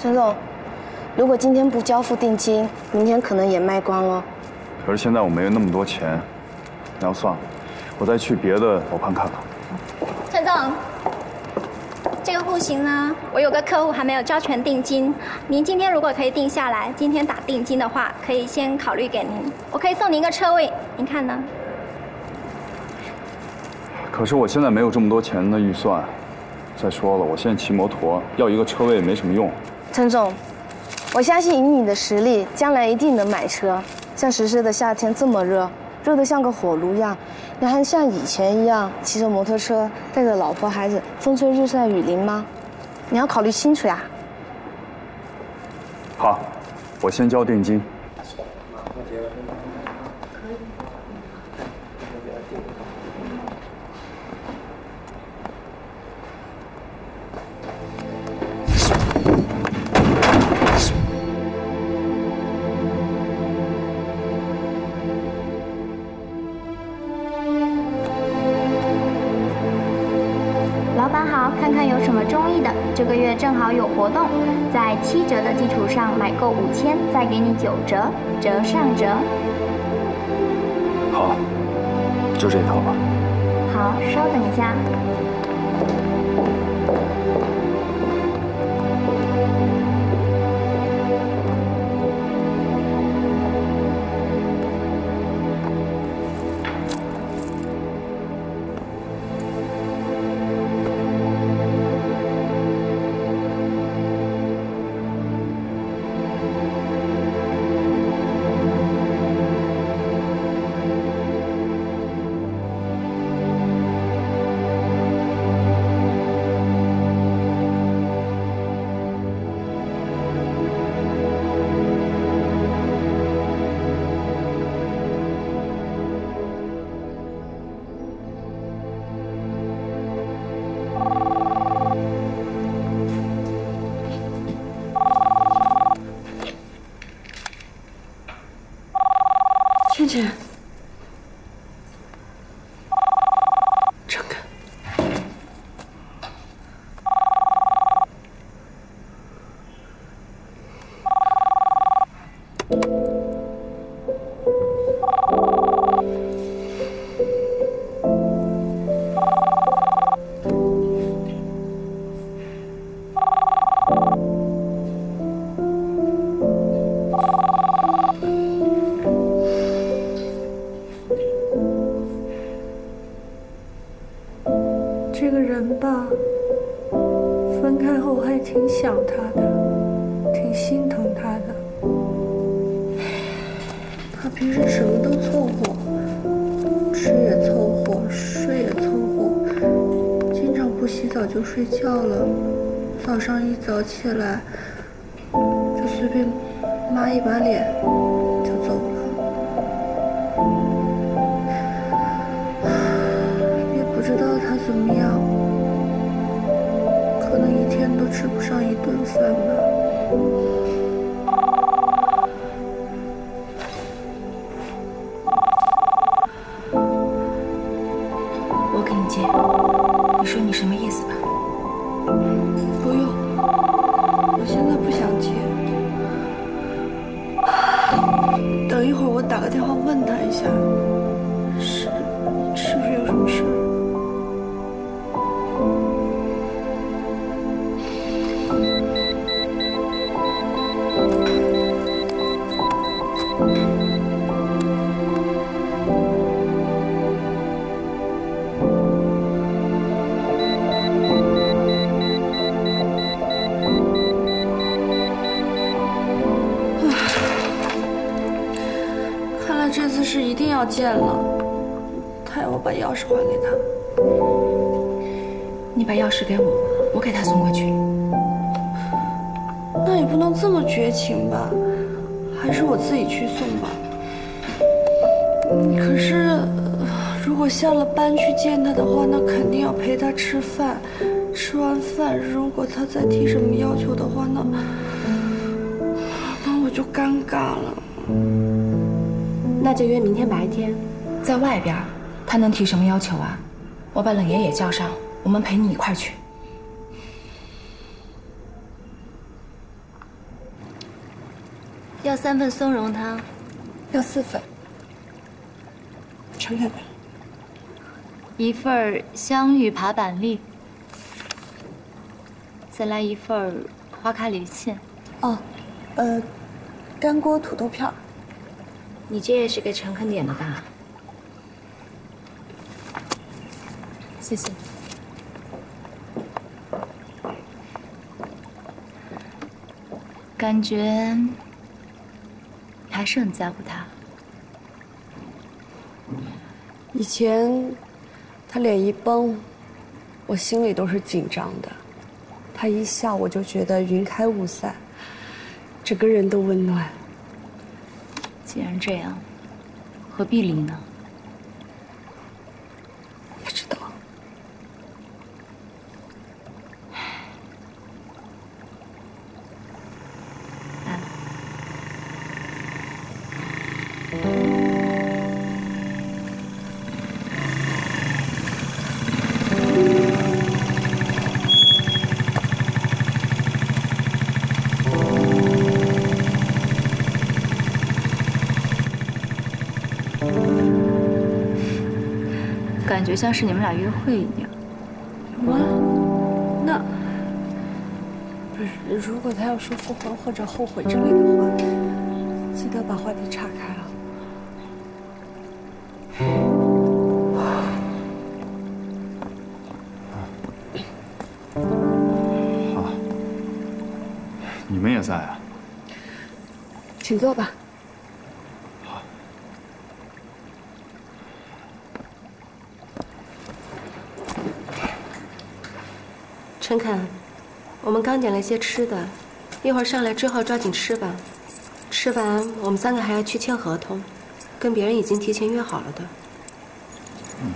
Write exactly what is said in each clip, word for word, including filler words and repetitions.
陈总，如果今天不交付定金，明天可能也卖光了。 可是现在我没有那么多钱，那要算了，我再去别的楼盘看看。 陈总，这个户型呢，我有个客户还没有交全定金，您今天如果可以定下来，今天打定金的话，可以先考虑给您，我可以送您一个车位，您看呢？ 可是我现在没有这么多钱的预算，再说了，我现在骑摩托，要一个车位没什么用。 陈总，我相信以你的实力，将来一定能买车。像石狮的夏天这么热，热得像个火炉一样，你还像以前一样骑着摩托车，带着老婆孩子，风吹日晒雨淋吗？你要考虑清楚呀。 好，我先交定金。 老板好，看看有什么中意的，这个月正好有活动，在七折的基础上买够五千，再给你九折，折上折。 好，就这一套吧。 好，稍等一下。 倩倩，睁开。 这个人吧，分开后还挺想他的，挺心疼他的。他平时什么都凑合，吃也凑合，睡也凑合，经常不洗澡就睡觉了。早上一早起来，就随便抹一把脸就走了。不知道他怎么样，可能一天都吃不上一顿饭吧。 我给你接，你说你什么意思吧？ 不用，我现在不想接。等一会儿我打个电话问他一下，是是不是有什么事儿？这次是一定要见了，他要我把钥匙还给他。 你把钥匙给我，我给他送过去。 那也不能这么绝情吧，还是我自己去送吧。可是，如果下了班去见他的话，那肯定要陪他吃饭。吃完饭，如果他再提什么要求的话，那那我就尴尬了。 那就约明天白天，在外边，他能提什么要求啊？我把冷爷也叫上，我们陪你一块儿去。 要三份松茸汤， 要四份。盛开的。 一份香芋爬板栗，再来一份花卡里线。 哦，呃，干锅土豆片。 你这也是给陈肯点的吧？谢谢。 感觉还是很在乎他。 以前他脸一绷，我心里都是紧张的；他一笑，我就觉得云开雾散，整个人都温暖。 既然这样，何必离呢？ 不知道。 来了。感觉像是你们俩约会一样。 哇，那不是，如果他要说复合或者后悔之类的话，记得把话题岔开啊。 啊，你们也在啊？ 请坐吧。 陈肯，我们刚点了一些吃的，一会儿上来之后抓紧吃吧。吃完我们三个还要去签合同，跟别人已经提前约好了的。 嗯。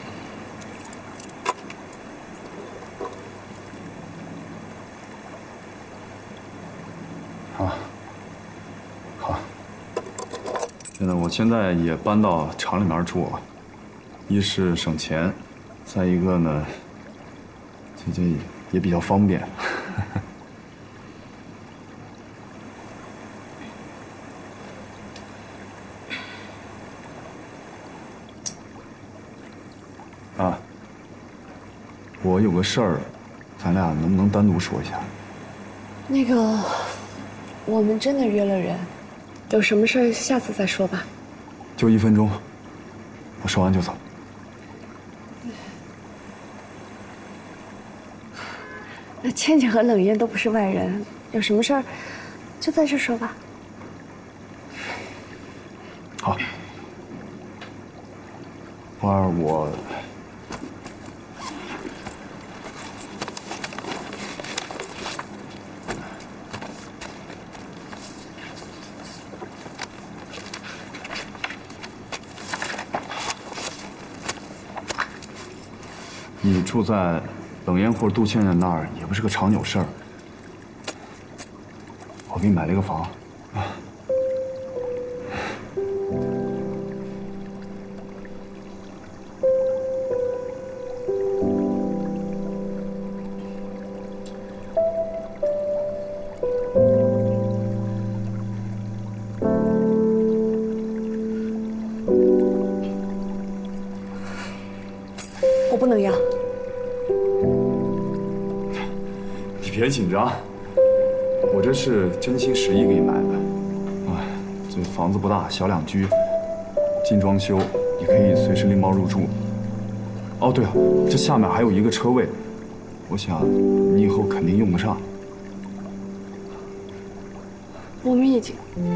好。好。现在我现在也搬到厂里面住了，一是省钱，再一个呢，这这也比较方便。啊，我有个事儿，咱俩能不能单独说一下？ 那个，我们真的约了人，有什么事儿下次再说吧。 就一分钟，我说完就走。 那倩倩和冷艳都不是外人，有什么事儿就在这说吧。 好，花儿，我你住在冷艳或者杜倩倩那儿也不是个常有事儿。我给你买了一个房，啊。 我不能要。 你别紧张，我这是真心实意给你买的。哎，这房子不大，小两居，精装修，你可以随时拎包入住。哦，对了，这下面还有一个车位，我想你以后肯定用不上。 我们已经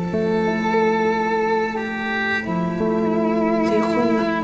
离婚了。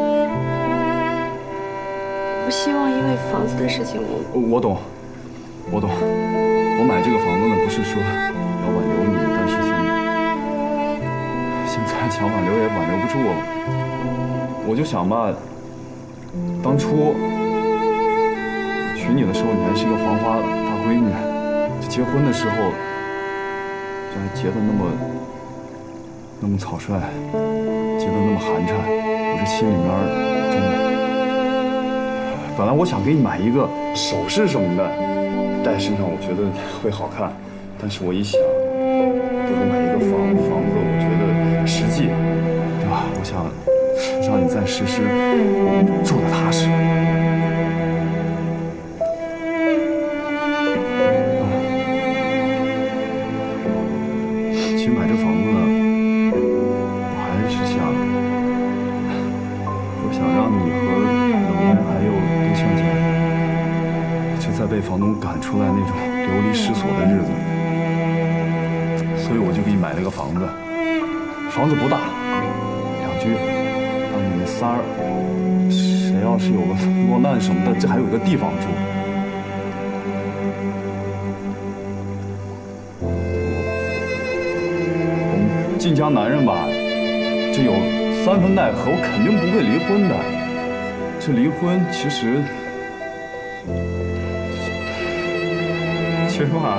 不希望因为房子的事情我…… 我懂，我懂。我买这个房子呢，不是说要挽留你，但是现现在想挽留也挽留不住了。我就想吧，当初娶你的时候，你还是一个黄花大闺女，这结婚的时候，这还结得那么那么草率，结得那么寒碜，我这心里面真的……本来我想给你买一个首饰什么的，戴身上我觉得会好看，但是我一想，不后买一个房房子，我觉得实际，对吧？我想让你在石狮住得踏实。其实买这房子呢，我还是想，我想让你和冷言还有杜倩倩，就在被房东赶出来那种流离失所的日子。所以我就给你买了个房子，房子不大，两居，让你们仨儿，谁要是有个落难什么的，这还有个地方住。我们晋江男人吧，这有三分奈何，我肯定不会离婚的。这离婚其实，其实吧。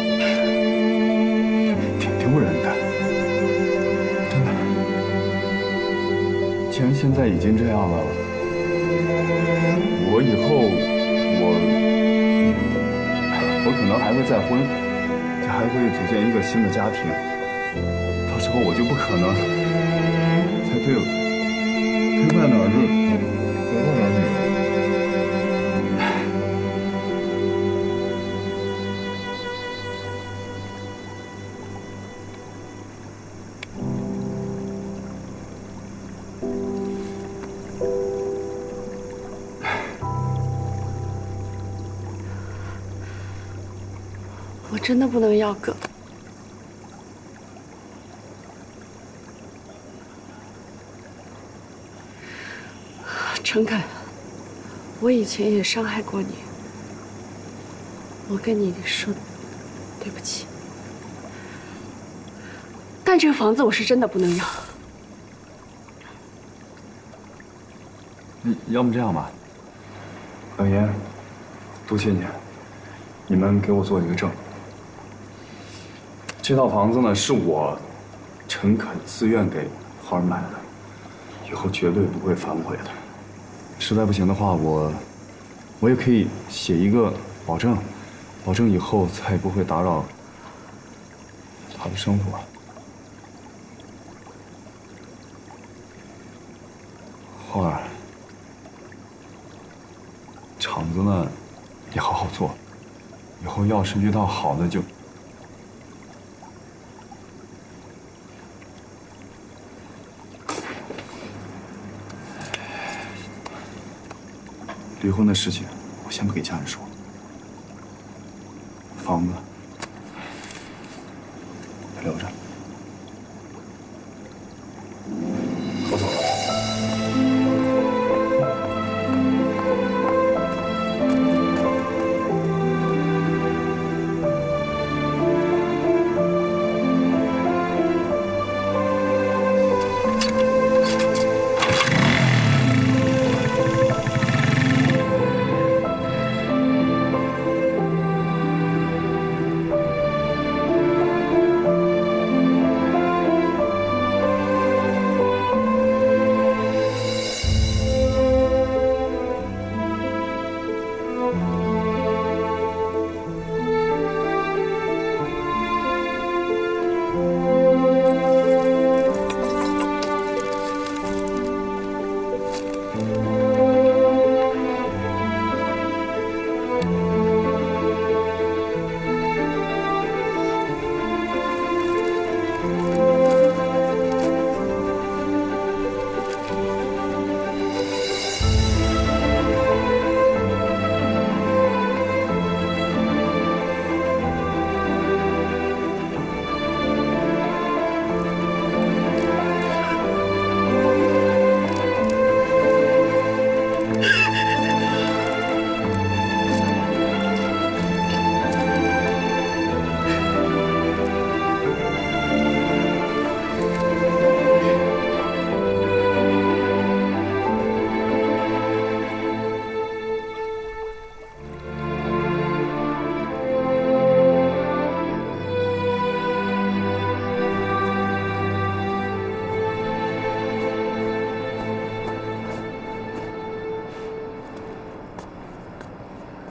丢人的，真的。既然现在已经这样了，我以后我我可能还会再婚，就还会组建一个新的家庭。到时候我就不可能再对对外的儿子我外儿女。 我真的不能要哥。诚恳，我以前也伤害过你，我跟你说对不起。但这个房子我是真的不能要。 嗯，要么这样吧，冷言、杜倩倩，你们给我做一个证。这套房子呢，是我诚恳自愿给花儿买的，以后绝对不会反悔的。实在不行的话，我我也可以写一个保证，保证以后再也不会打扰他的生活。花儿，厂子呢也好好做，以后要是遇到好的就。离婚的事情，我先不给家人说。房子留着，我走了。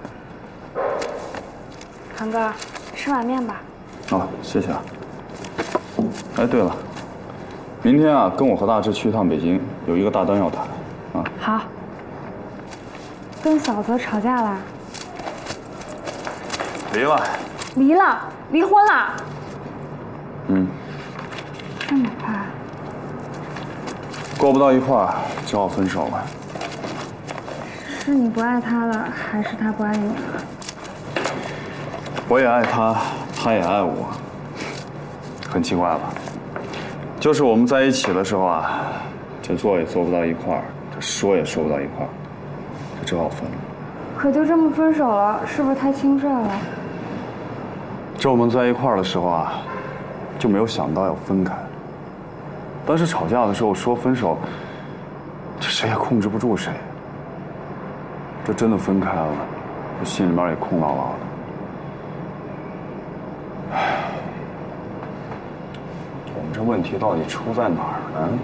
堂哥，吃碗面吧。 哦，谢谢啊。 哎，对了，明天啊，跟我和大志去一趟北京，有一个大单要谈，啊。 好。跟嫂子吵架了？ 离了。 离了？离婚了？ 嗯。 这么快？ 过不到一块儿，只好分手了。 是你不爱他了，还是他不爱你了？ 我也爱他，他也爱我。很奇怪吧？就是我们在一起的时候啊，这做也做不到一块儿，这说也说不到一块儿，就只好分了。 可就这么分手了，是不是太轻率了？ 这我们在一块儿的时候啊，就没有想到要分开。但是吵架的时候说分手，这谁也控制不住谁。这真的分开了，我心里面也空落落的。唉，我们这问题到底出在哪儿呢？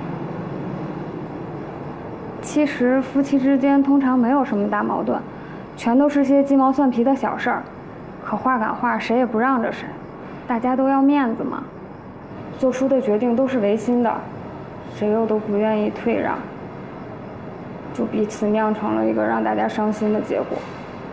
其实夫妻之间通常没有什么大矛盾，全都是些鸡毛蒜皮的小事儿。可话赶话，谁也不让着谁，大家都要面子嘛。做出的决定都是违心的，谁又都不愿意退让，就彼此酿成了一个让大家伤心的结果。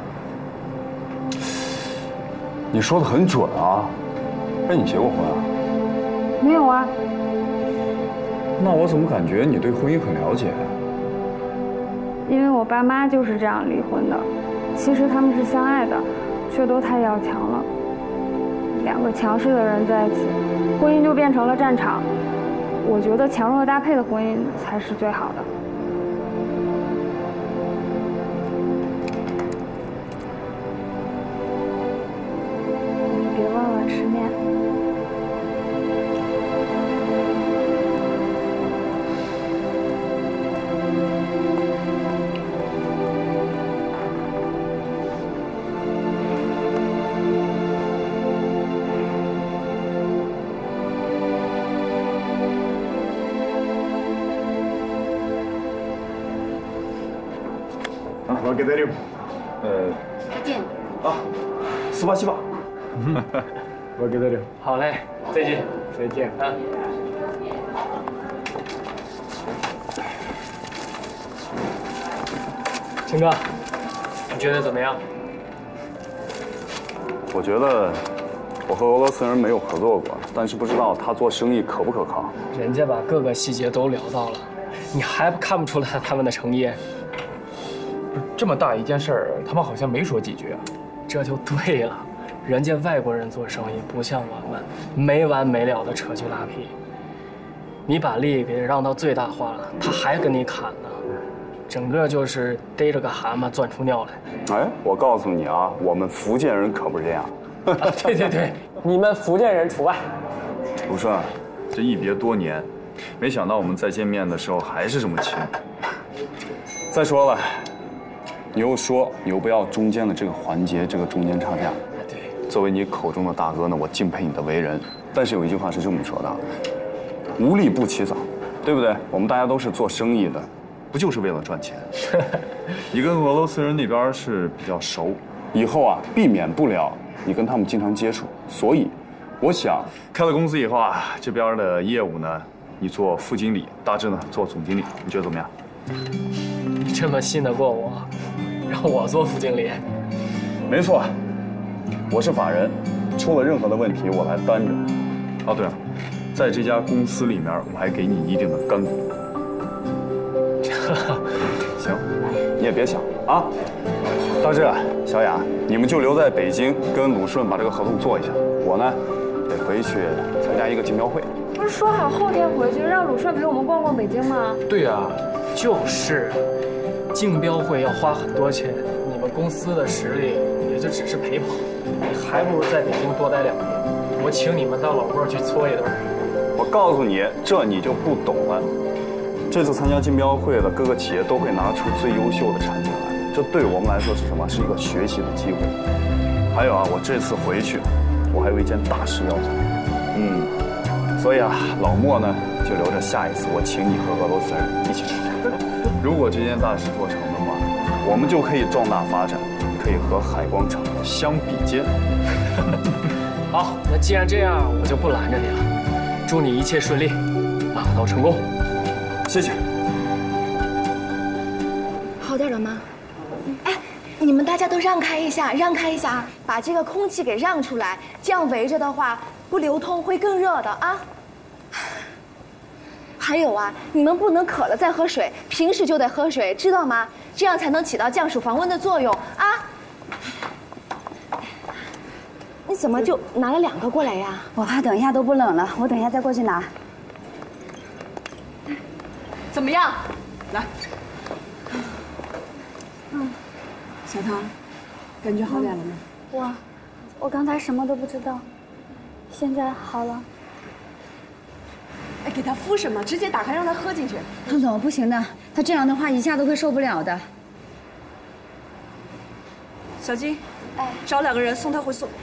你说的很准啊！哎，你结过婚啊？ 没有啊。 那我怎么感觉你对婚姻很了解？ 因为我爸妈就是这样离婚的。其实他们是相爱的，却都太要强了。两个强势的人在一起，婚姻就变成了战场。我觉得强弱搭配的婚姻才是最好的。别忘了吃面。 我给他六，呃， 再见。 啊，四八七八。 我给他六。好嘞，再见，再见啊。秦哥，你觉得怎么样？ 我觉得我和俄罗斯人没有合作过，但是不知道他做生意可不可靠。 人家把各个细节都聊到了，你还看不出来他们的诚意？ 这么大一件事儿，他们好像没说几句啊。 这就对了，人家外国人做生意不像我们，没完没了的扯去拉皮。你把利益给让到最大化了，他还跟你砍呢，整个就是逮着个蛤蟆钻出尿来。 哎，我告诉你啊，我们福建人可不是这样。 啊、对对对，你们福建人除外。 鲁顺，这一别多年，没想到我们再见面的时候还是这么亲。再说了。你又说你又不要中间的这个环节，这个中间差价。 对， 作为你口中的大哥呢，我敬佩你的为人。但是有一句话是这么说的：无利不起早，对不对？我们大家都是做生意的，不就是为了赚钱？你跟俄罗斯人那边是比较熟，以后啊避免不了你跟他们经常接触，所以我想开了公司以后啊，这边的业务呢，你做副经理，大致呢做总经理，你觉得怎么样？ 你这么信得过我？让我做副经理？ 没错，我是法人，出了任何的问题我来担着。哦，对了，在这家公司里面，我还给你一定的干股。行，你也别想啊。大志、小雅，你们就留在北京跟鲁顺把这个合同做一下。我呢，得回去参加一个竞标会。 不是说好后天回去，让鲁顺陪我们逛逛北京吗？ 对呀、啊，就是。竞标会要花很多钱，你们公司的实力也就只是陪跑，你还不如在北京多待两年。我请你们到老窝去搓一顿。 我告诉你，这你就不懂了。这次参加竞标会的各个企业都会拿出最优秀的产品来，这对我们来说是什么？是一个学习的机会。还有啊，我这次回去，我还有一件大事要做。嗯，所以啊，老莫呢就留着下一次我请你和俄罗斯人一起吃。如果这件大事做成的话，我们就可以壮大发展，可以和海光城相比肩。 好，那既然这样，我就不拦着你了。 祝你一切顺利，马到成功。 谢谢。 好点了吗？哎，你们大家都让开一下，让开一下，把这个空气给让出来，这样围着的话不流通会更热的啊。还有啊，你们不能渴了再喝水，平时就得喝水，知道吗？这样才能起到降暑防温的作用啊。你怎么就拿了两个过来呀？ 我怕等一下都不冷了，我等一下再过去拿。 怎么样？来。嗯，小唐，感觉好点了吗？ 我，我刚才什么都不知道，现在好了。 哎，给他敷什么？直接打开让他喝进去。 汤总，不行的，他这样的话一下都会受不了的。 小金，哎，找两个人送他回宿。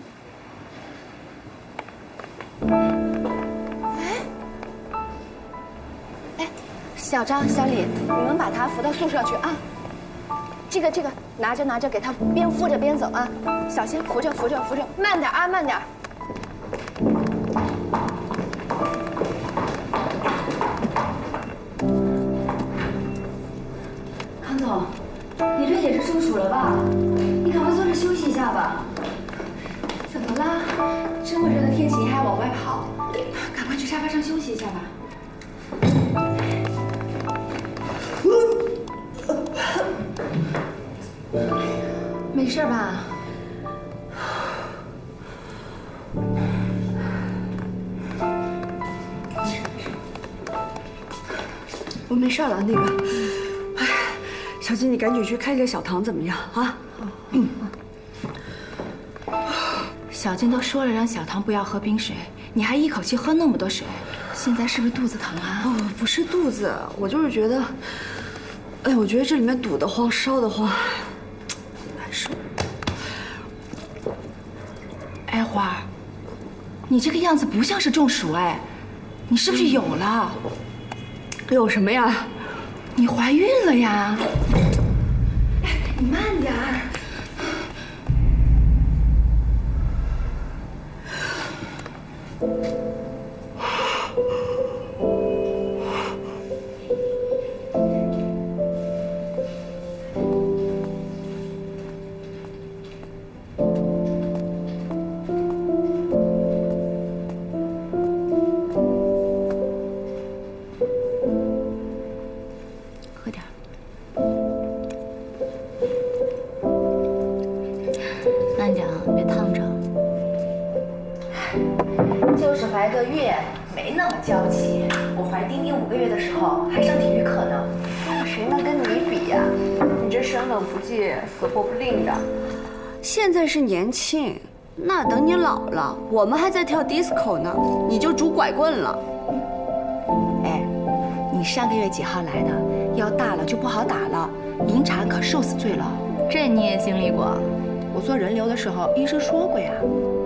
小张、小李，你们把他扶到宿舍去啊！这个、这个，拿着拿着，给他边扶着边走啊！小心，扶着扶着扶着，慢点啊，慢点。 康总，你这也是中暑了吧？你赶快坐着休息一下吧。 怎么啦？这么热的天气，你还往外跑？赶快去沙发上休息一下吧。没事吧？ 我没事了，那个，哎，小金，你赶紧去看一下小唐怎么样啊？嗯。 小金都说了让小唐不要喝冰水，你还一口气喝那么多水，现在是不是肚子疼啊？ 哦，不是肚子，我就是觉得，哎，我觉得这里面堵得慌，烧得慌。 哎，花儿，你这个样子不像是中暑哎，你是不是有了？ 有什么呀？ 你怀孕了呀？哎，你慢点儿。 慢点啊，别烫着。 就是怀个孕，没那么娇气。我怀丁丁五个月的时候还上体育课呢，谁能跟你比呀？你这生冷不忌，死活不吝的。 现在是年轻，那等你老了，我们还在跳 disco 呢，你就拄拐棍了。 哎，你上个月几号来的？要大了就不好打了，引产可受死罪了。 这你也经历过？ 我做人流的时候，医生说过呀。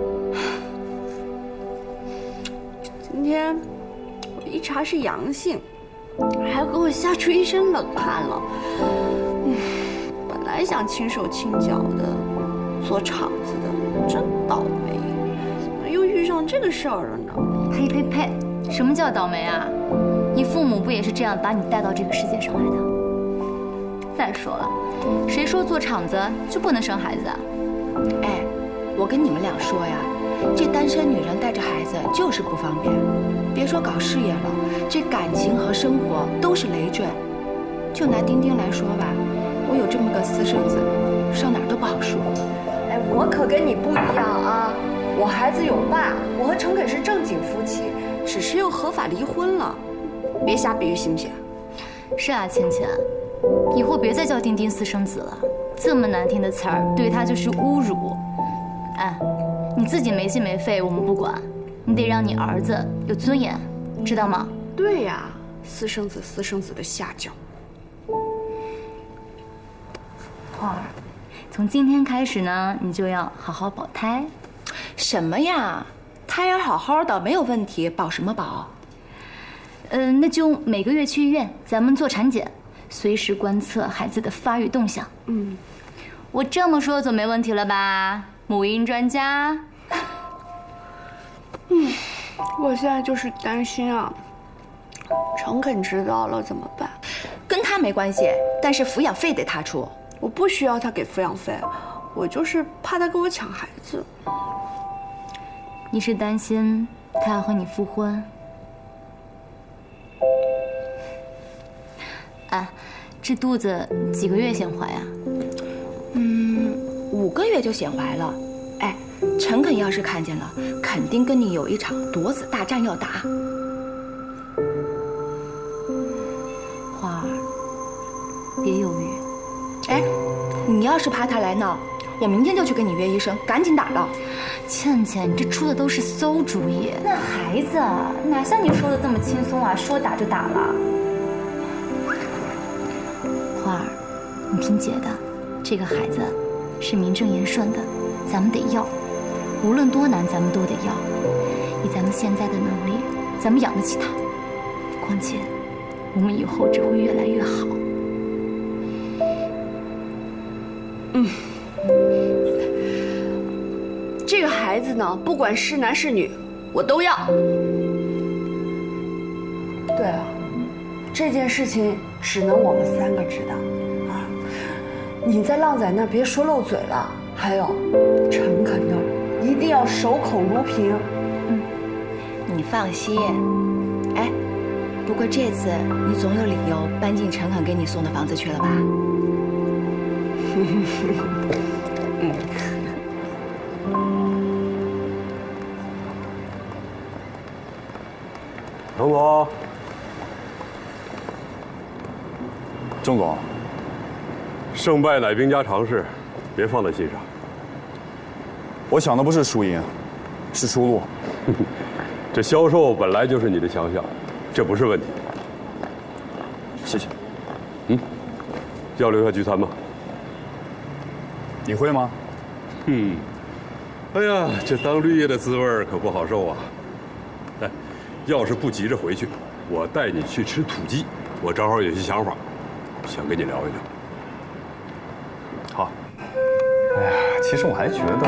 今天我一查是阳性，还给我吓出一身冷汗了。嗯，本来想轻手轻脚的做场子的，真倒霉，怎么又遇上这个事儿了呢？ 呸呸呸！什么叫倒霉啊？你父母不也是这样把你带到这个世界上来的？再说了，谁说做场子就不能生孩子啊？ 哎，我跟你们俩说呀，这单身女人带着孩子就是不方便，别说搞事业了，这感情和生活都是累赘。就拿丁丁来说吧，我有这么个私生子，上哪儿都不好说。 哎，我可跟你不一样啊，我孩子有爸，我和陈肯是正经夫妻，只是又合法离婚了，别瞎比喻行不行？ 是啊，倩倩，以后别再叫丁丁私生子了，这么难听的词儿对他就是侮辱。哎，你自己没心没肺我们不管，你得让你儿子有尊严，知道吗？ 对呀，私生子私生子的瞎叫。 花儿，从今天开始呢，你就要好好保胎。 什么呀？胎儿好好的没有问题，保什么保？ 嗯，那就每个月去医院，咱们做产检，随时观测孩子的发育动向。 嗯， 我这么说总没问题了吧？母婴专家。 嗯， 我现在就是担心啊，诚恳知道了怎么办？ 跟他没关系，但是抚养费得他出。 我不需要他给抚养费，我就是怕他跟我抢孩子。 你是担心他要和你复婚？哎，这肚子几个月显怀呀？ 嗯，五个月就显怀了。哎，诚恳要是看见了，肯定跟你有一场夺子大战要打。 花儿，别犹豫。 哎，你要是怕他来闹，我明天就去给你约医生，赶紧打了。 倩倩，你这出的都是馊主意。那孩子哪像你说的这么轻松啊？说打就打了。花儿，你听姐的，这个孩子是名正言顺的，咱们得要，无论多难，咱们都得要。以咱们现在的能力，咱们养得起他。况且，我们以后只会越来越好。 嗯。这个孩子呢，不管是男是女，我都要。对了，这件事情只能我们三个知道啊！你在浪仔那儿别说漏嘴了，还有诚恳那儿一定要守口如瓶。 嗯，你放心。哎，不过这次你总有理由搬进诚恳给你送的房子去了吧？嗯。 程总， 郑总， 胜败乃兵家常事，别放在心上。 我想的不是输赢，是出路。 这销售本来就是你的强项，这不是问题。 谢谢。 嗯，要留下聚餐吗？ 你会吗？ 嗯。哎呀，这当绿叶的滋味可不好受啊。哎。要是不急着回去，我带你去吃土鸡。我正好有些想法，想跟你聊一聊。 好。哎呀，其实我还觉得，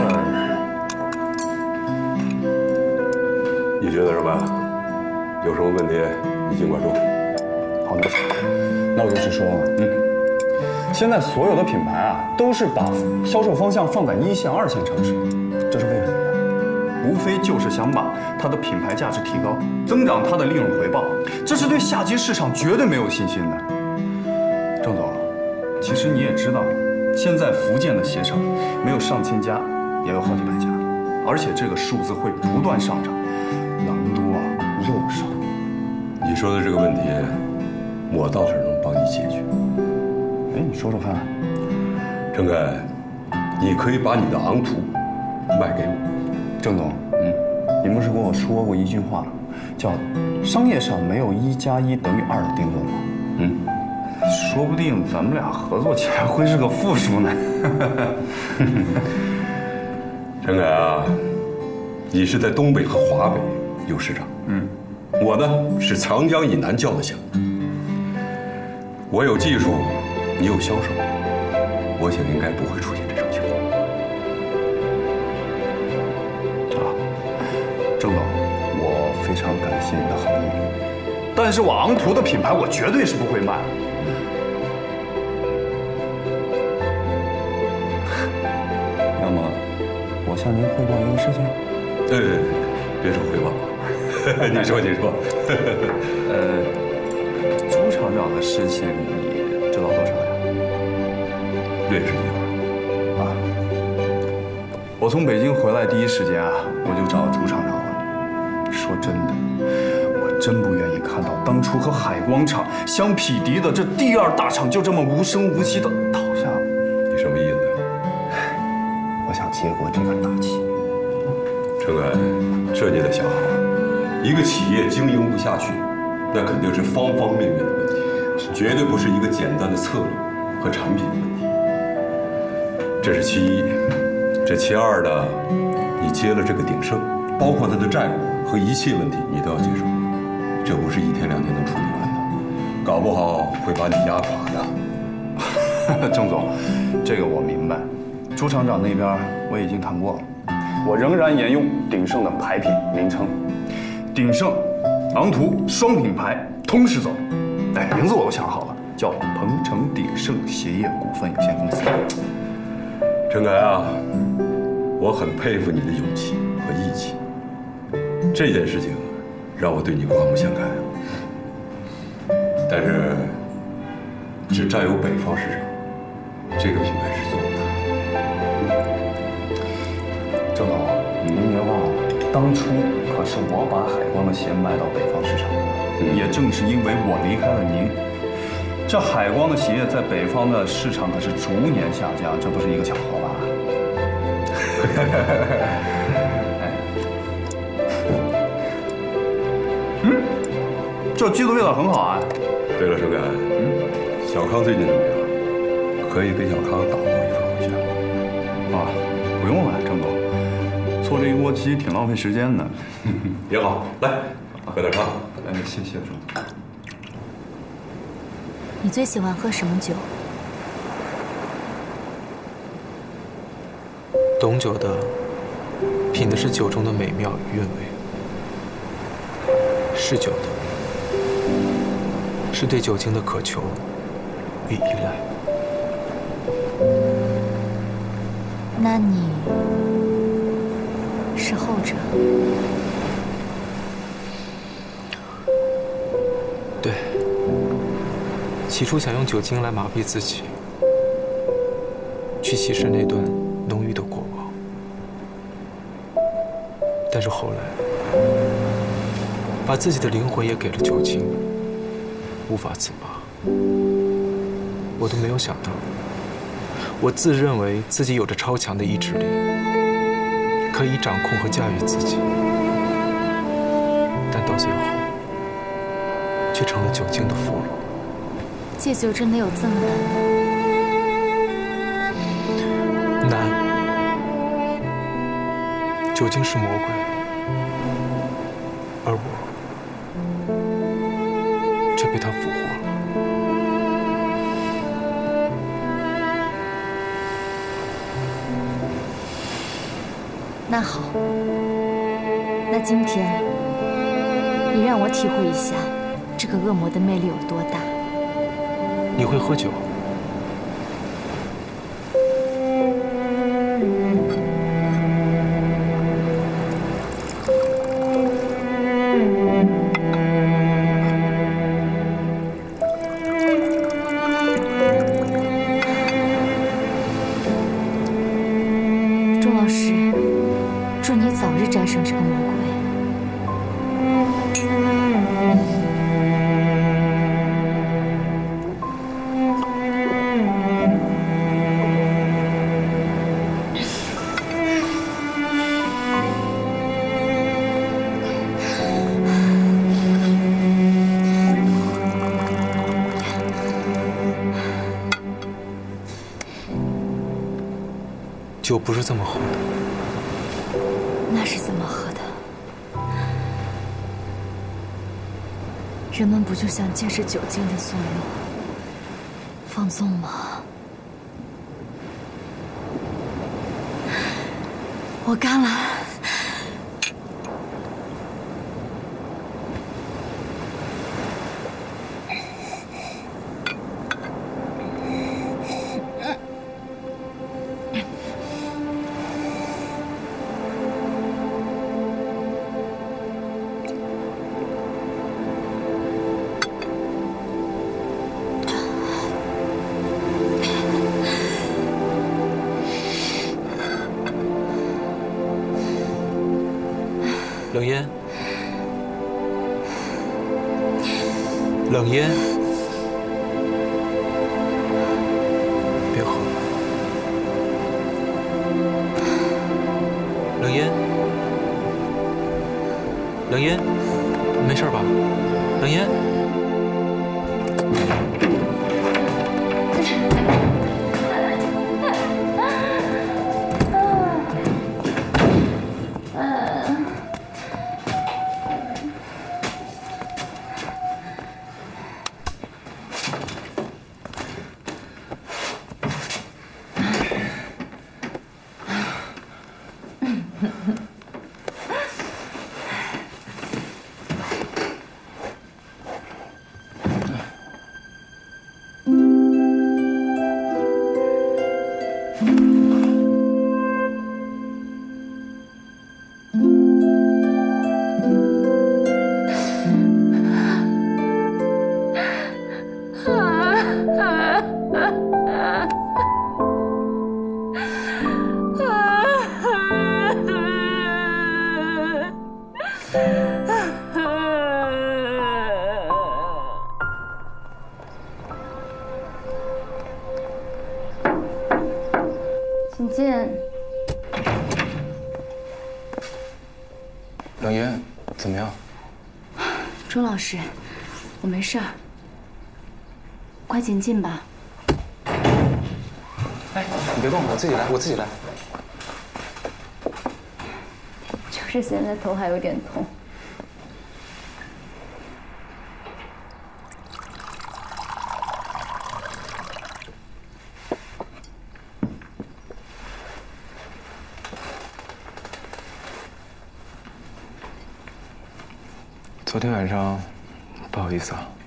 你觉得什么？有什么问题你尽管说。 好，那那我就直说了。嗯，现在所有的品牌啊，都是把销售方向放在一线、二线城市，这是为什么？无非就是想把它的品牌价值提高，增长它的利润回报，这是对下级市场绝对没有信心的。郑总，其实你也知道，现在福建的鞋厂没有上千家，也有好几百家，而且这个数字会不断上涨，能多肉少。 你说的这个问题，我倒是能帮你解决。 哎，你说说看。 陈凯，你可以把你的昂图卖给我。 郑总，嗯，您不是跟我说过一句话，叫“商业上没有一加一等于二的定论”吗？嗯，说不定咱们俩合作起来会是个负数呢。 陈凯啊，你是在东北和华北有市场，嗯，我呢是长江以南叫的响。我有技术，你有销售，我想应该不会出现这种情况。 郑总，我非常感谢你的好意，但是我昂图的品牌我绝对是不会卖。那么，我向您汇报一个事情。 对对对，别说汇报，你说你说。 呃，朱厂长的事情你知道多少呀？ 略知一二。 啊，我从北京回来第一时间啊，我就找朱厂长了。说真的，我真不愿意看到当初和海光厂相匹敌的这第二大厂就这么无声无息的倒下。 你什么意思？ 我想接过这个大旗。 陈凯，这你得想好，一个企业经营不下去，那肯定是方方面面的问题，绝对不是一个简单的策略和产品的问题。这是其一，这其二呢，你接了这个鼎盛，包括他的债务和一切问题，你都要接受，这不是一天两天能处理完的，搞不好会把你压垮的。 郑总，这个我明白。朱厂长那边我已经谈过了，我仍然沿用鼎盛的牌品名称。 鼎盛、昂图双品牌同时走。哎，名字我都想好了，叫鹏程鼎盛鞋业股份有限公司。 陈凯啊，我很佩服你的勇气和义气。这件事情让我对你刮目相看。但是，只占有北方市场，这个品牌是做不大。 郑总，您别忘了，当初可是我把海光的鞋卖到北方市场的。嗯、也正是因为我离开了您，这海光的鞋在北方的市场可是逐年下降，这不是一个巧合吧？哎，嗯，这鸡子味道很好啊。 对了，陈凯，嗯，小康最近怎么样？可以给小康打包一份回去。 啊，不用了，郑总，做这一锅鸡挺浪费时间的。 也好，来，喝点汤。 哎，谢谢郑总。 你最喜欢喝什么酒？ 懂酒的品的是酒中的美妙与韵味，嗜酒的是对酒精的渴求与依赖。 那你是后者。 对，起初想用酒精来麻痹自己，去稀释那段浓郁的过往，但是后来把自己的灵魂也给了酒精，无法自拔。我都没有想到，我自认为自己有着超强的意志力，可以掌控和驾驭自己，但到最后却成了酒精的俘虏。 戒酒真的有这么难吗？ 难。酒精是魔鬼，而我却被他俘获了。 那好，那今天你让我体会一下这个恶魔的魅力有多大。 你会喝酒？ 钟老师，祝你早日战胜这个魔鬼。 酒不是这么喝的。 那是怎么喝的？人们不就想借着酒精的作用放纵吗？我干了。 冷烟，冷烟，别喝。冷烟，冷烟，没事吧？冷烟。 请进。 冷言，怎么样？ 钟老师，我没事儿，快请进吧。 哎，你别动，我自己来，我自己来。 就是现在头还有点痛。 昨天晚上，不好意思啊。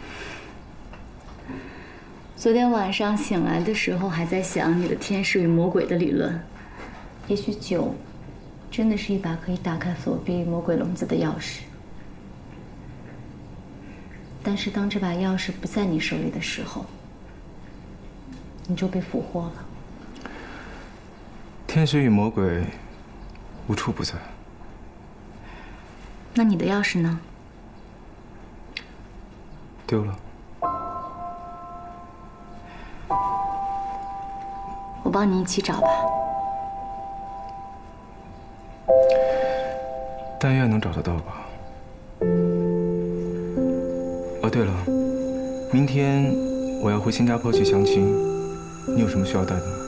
昨天晚上醒来的时候，还在想你的天使与魔鬼的理论。也许酒，真的是一把可以打开锁闭魔鬼笼子的钥匙。但是当这把钥匙不在你手里的时候，你就被俘获了。 天使与魔鬼，无处不在。 那你的钥匙呢？ 丢了。 我帮你一起找吧。 但愿能找得到吧。哦，对了，明天我要回新加坡去相亲，你有什么需要带的吗？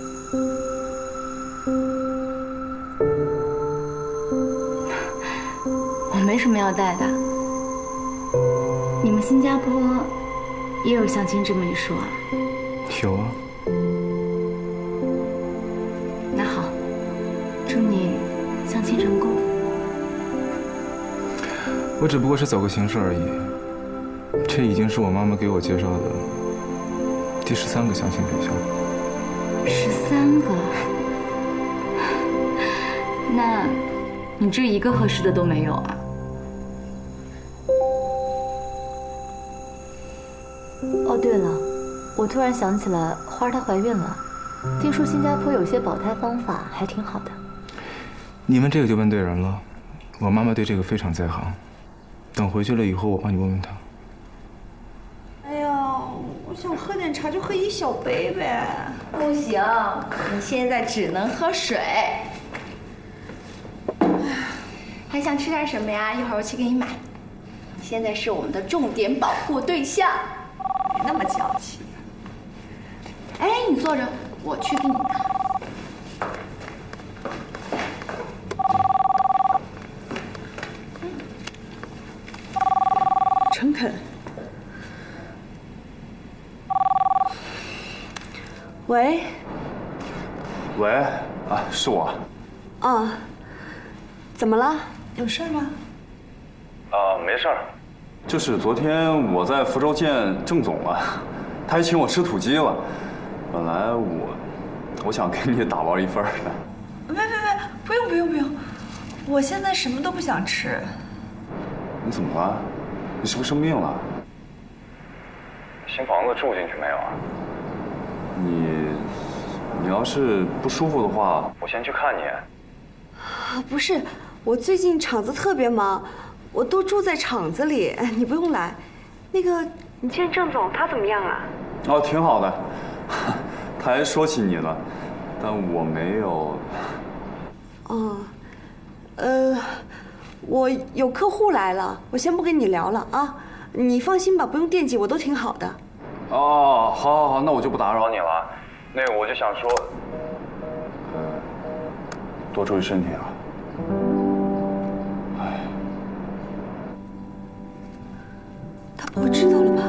我没什么要带的。你们新加坡也有相亲这么一说啊？ 有啊。 那好，祝你相亲成功。 我只不过是走个形式而已，这已经是我妈妈给我介绍的第十三个相亲对象。 十三个？那，你这一个合适的都没有啊？ 哦，对了，我突然想起来，花儿她怀孕了，听说新加坡有些保胎方法还挺好的。 你们这个就问对人了，我妈妈对这个非常在行。等回去了以后，我帮你问问她。 哎呀，我想喝点茶，就喝一小杯呗。 不行，你现在只能喝水。还想吃点什么呀？一会儿我去给你买。你现在是我们的重点保护对象。别那么娇气。哎，你坐着，我去给你拿。 诚恳。喂。 喂，啊，是我。 啊，怎么了？有事吗？ 啊，没事儿，就是昨天我在福州见郑总了，他还请我吃土鸡了。本来我我想给你打包一份的。 别别别，不用不用不用，我现在什么都不想吃。 你怎么了？你是不是生病了？新房子住进去没有啊？你你要是不舒服的话，我先去看你。 啊，不是，我最近厂子特别忙，我都住在厂子里，你不用来。那个，你见郑总他怎么样啊？ 哦，挺好的，他还说起你了，但我没有。 哦，呃。我有客户来了，我先不跟你聊了啊！你放心吧，不用惦记，我都挺好的。 哦，好，好，好，那我就不打扰你了。那个，我就想说，呃，多注意身体啊。哎， 他不会知道了吧？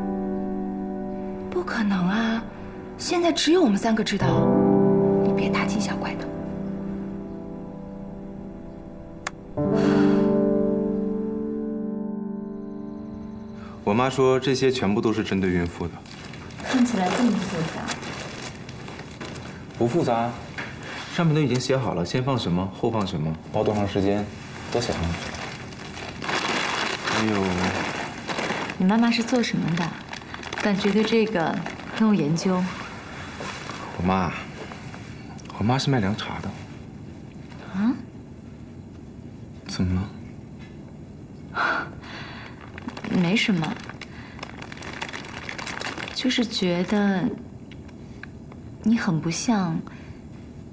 不可能啊！现在只有我们三个知道，你别大惊小怪的。 我妈说这些全部都是针对孕妇的。 听起来这么复杂？ 不复杂，上面都已经写好了，先放什么，后放什么，包多长时间，都写上了。还有， 你妈妈是做什么的？感觉对这个很有研究。 我妈，我妈是卖凉茶的。 啊？ 怎么了？ 没什么，就是觉得你很不像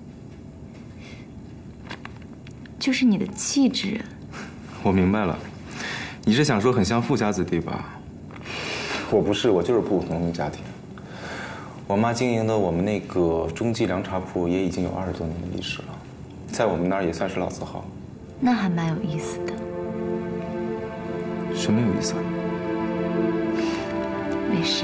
就是你的气质。 我明白了，你是想说很像富家子弟吧？我不是，我就是普普通通的家庭。我妈经营的我们那个中记凉茶铺也已经有二十多年的历史了，在我们那儿也算是老字号。 那还蛮有意思的。 什么有意思啊？ 没事。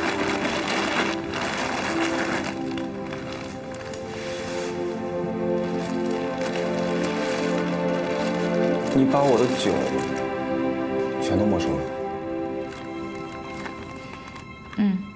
你把我的酒全都没收了？ 嗯。